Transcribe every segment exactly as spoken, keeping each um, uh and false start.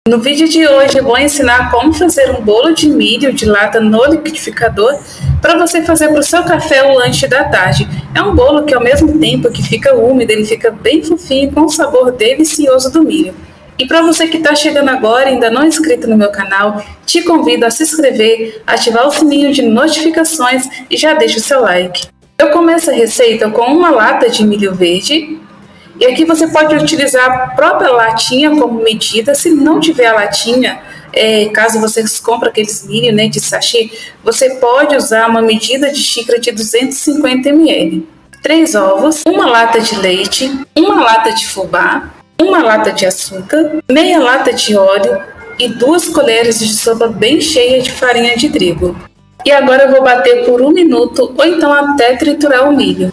No vídeo de hoje eu vou ensinar como fazer um bolo de milho de lata no liquidificador para você fazer para o seu café ou lanche da tarde. É um bolo que ao mesmo tempo que fica úmido, ele fica bem fofinho com o sabor delicioso do milho. E para você que está chegando agora e ainda não é inscrito no meu canal, te convido a se inscrever, ativar o sininho de notificações e já deixa o seu like. Eu começo a receita com uma lata de milho verde. E aqui você pode utilizar a própria latinha como medida. Se não tiver a latinha, é, caso você compre aqueles milho, né, de sachê, você pode usar uma medida de xícara de duzentos e cinquenta mililitros. Três ovos, uma lata de leite, uma lata de fubá, uma lata de açúcar, meia lata de óleo e duas colheres de sopa bem cheia de farinha de trigo. E agora eu vou bater por um minuto ou então até triturar o milho.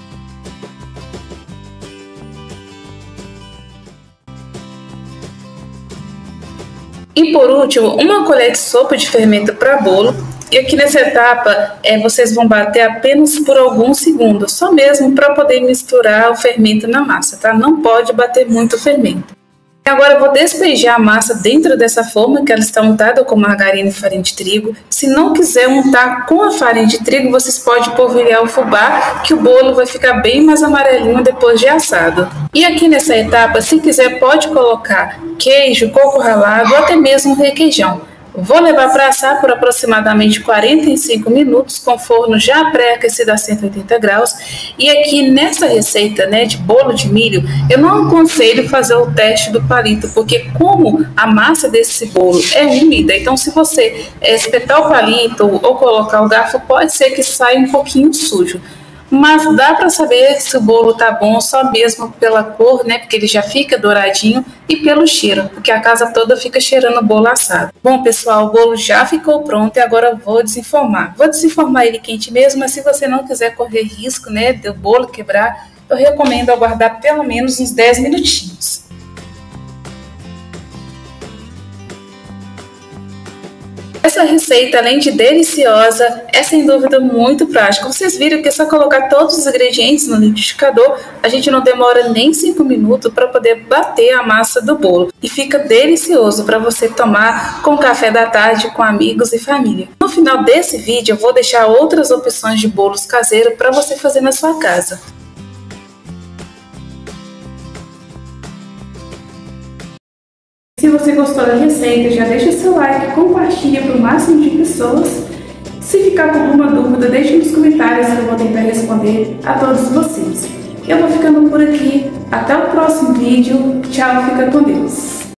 E por último, uma colher de sopa de fermento para bolo. E aqui nessa etapa, é, vocês vão bater apenas por alguns segundos, só mesmo para poder misturar o fermento na massa, tá? Não pode bater muito o fermento. E agora eu vou despejar a massa dentro dessa forma que ela está untada com margarina e farinha de trigo. Se não quiser untar com a farinha de trigo, vocês podem polvilhar o fubá, que o bolo vai ficar bem mais amarelinho depois de assado. E aqui nessa etapa, se quiser, pode colocar queijo, coco ralado ou até mesmo requeijão. Vou levar para assar por aproximadamente quarenta e cinco minutos com forno já pré-aquecido a cento e oitenta graus. E aqui nessa receita, né, de bolo de milho, eu não aconselho fazer o teste do palito, porque como a massa desse bolo é úmida, então se você é, espetar o palito ou colocar o garfo, pode ser que saia um pouquinho sujo. Mas dá para saber se o bolo tá bom só mesmo pela cor, né? Porque ele já fica douradinho, e pelo cheiro, porque a casa toda fica cheirando o bolo assado. Bom, pessoal, o bolo já ficou pronto e agora eu vou desenformar. Vou desenformar ele quente mesmo, mas se você não quiser correr risco, né, do bolo quebrar, eu recomendo aguardar pelo menos uns dez minutinhos. Essa receita, além de deliciosa, é sem dúvida muito prática. Vocês viram que é só colocar todos os ingredientes no liquidificador, a gente não demora nem cinco minutos para poder bater a massa do bolo. E fica delicioso para você tomar com café da tarde, com amigos e família. No final desse vídeo eu vou deixar outras opções de bolos caseiros para você fazer na sua casa. Se você gostou da receita, já deixa seu like, compartilha para o máximo de pessoas. Se ficar com alguma dúvida, deixe nos comentários que eu vou tentar responder a todos vocês. Eu vou ficando por aqui. Até o próximo vídeo. Tchau, fica com Deus.